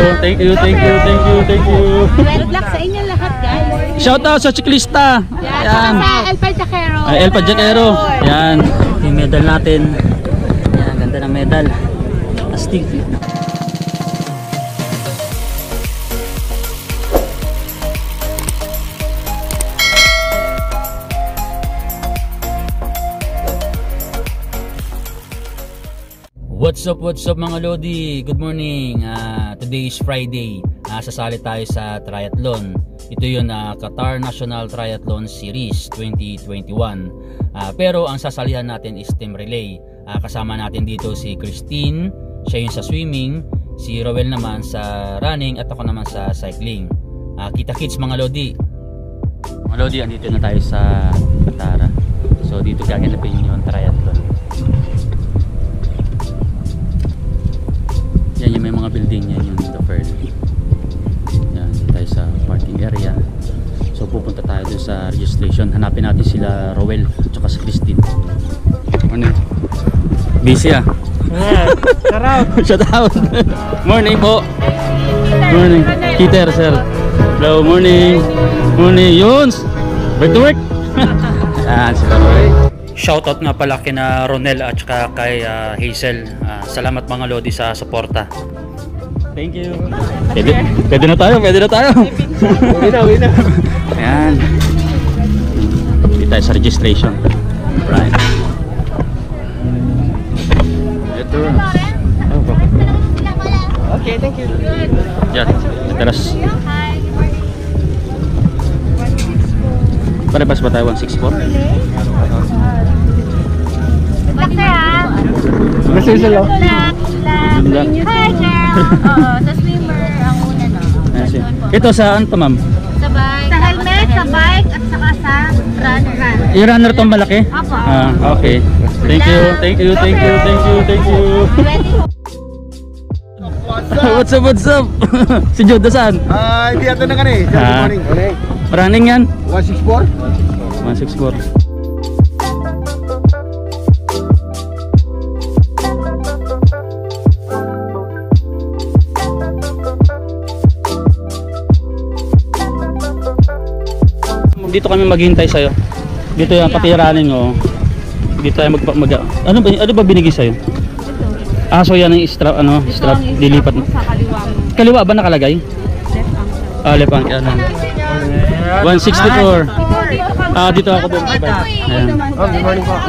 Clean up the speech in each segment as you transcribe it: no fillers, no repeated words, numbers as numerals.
Thank you. Good luck sa inyo lahat, guys. Shout out sa Chiklista. Yan. Sa El Pajacero. El Pajacero. Yan. Yung medal natin. Yan, ganda ng medal. Astig. What's up mga Lodi? Good morning. Today is Friday. Sasali tayo sa triathlon. Ito yung Qatar National Triathlon Series 2021. Pero ang sasalihan natin is team relay. Kasama natin dito si Christine, siya yung sa swimming, si Rowel naman sa running at ako naman sa cycling. Kita-kits mga Lodi. Mga Lodi, andito na tayo sa Qatar. So dito gaganapin yung triathlon. Yan yung may mga building, yan yung The Pearl. Yan, tayo sa parking area. So pupunta tayo doon sa registration. Hanapin natin sila Rowel at saka si Christine. Ano? Busy Shout out. Morning po. Morning. Peter sir. Hello, morning. Morning. Yuns. Back to work. Yan sila Rowel. Shoutout nga pala kina Ronel at saka kay Hazel. Salamat mga Lodi sa suporta. Thank you. Pwede na tayo. Uwi na. Ayan. Hindi tayo sa registration. Right. Ito. Oh, bakit? Okay, thank you. Diyan. Teras. Parehas ba tayo 164? Kasi sila. Hi girl. Sa swimmer ang una no. Ito saan to ma'am? Sa bike. Sa helmet, sa bike at saka sa runner. Yung runner tong malaki? Opo. Okay. Thank you. What's up? Si Joda saan? Hindi ato na kani. Good morning. Running yan? 164. Dito kami maghintay sa'yo. Dito yung pati running dito tayo ano ba binigay sa'yo? So yan ang strap, strap dilipat mo. Kaliwa ba nakalagay? Left ankle. 164. Dito ako bumabay. Ayan. Good morning po.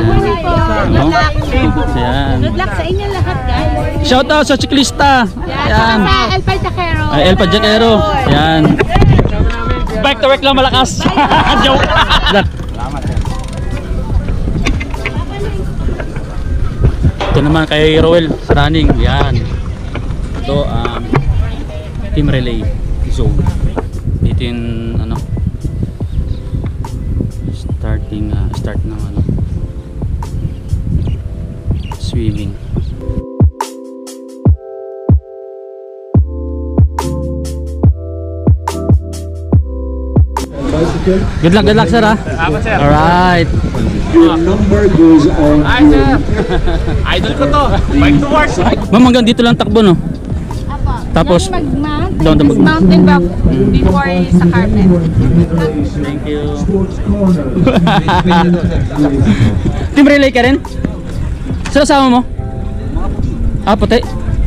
Ayan. Good luck sa inyo lahat, guys. Shout out sa Chiklista. Ayan. Sa El Pajacero. El Pajacero. Ayan. Back to work lang malakas. Joke. Salamat. Ito naman kay Rowel sa running. Yan. Ito team relay zone. Dito yung start ng swimming. Good luck sir Alright. Your number goes on. Hi sir. Idol ko to. Bike to work. Ma'am, hanggang dito lang takbo no? Tapos Down mountain back before sa carpet. Thank you. Team relay ka rin? Sino sama mo? Puti.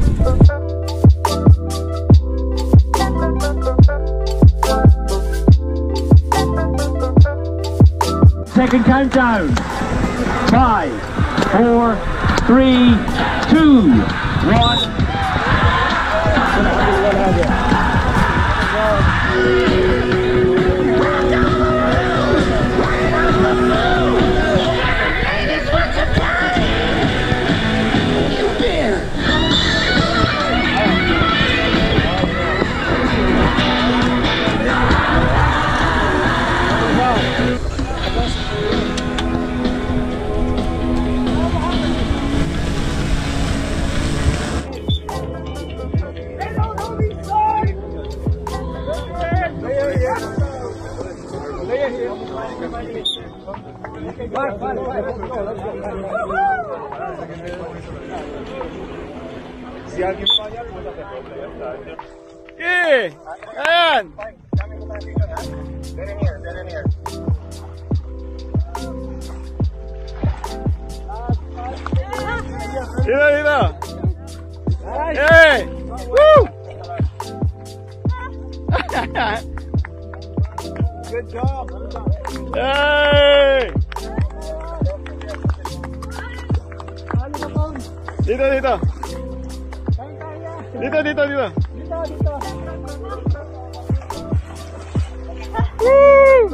Second countdown. 5, 4, 3, 2, 1. Si alguien falla, lo vas a hacer. Okay. Ayan. Dito. Hey! Woo! Good job. Hey! Dito. Woo!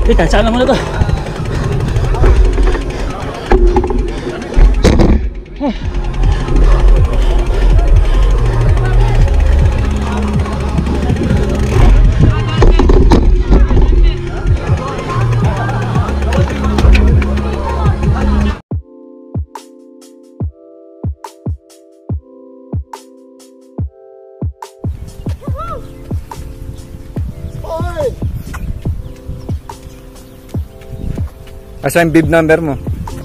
Kalsaan na muna to. Asa yung bib number mo?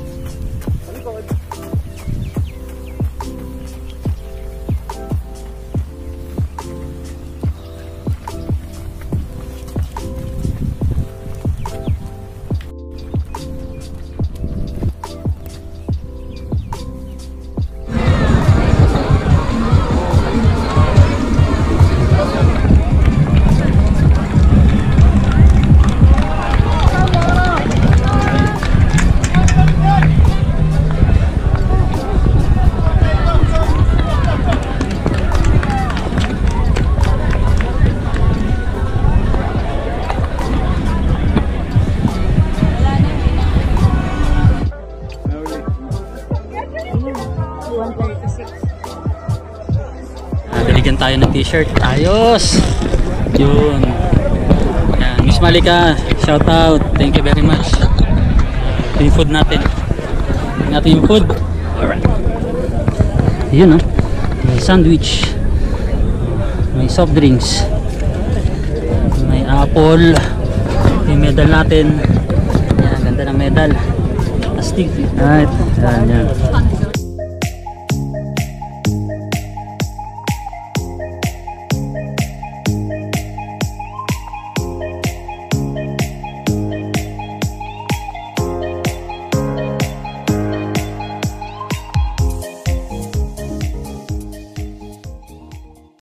Binigyan tayo ng t-shirt. Ayos! Yun. Yan. Miss Malika, shout out. Thank you very much. Ito yung food natin. Ito natin yung food. Alright. Yun, no? May sandwich. May soft drinks. May apple. Yung medal natin. Yan, ganda ng medal. Astig. Alright. Yan, yan.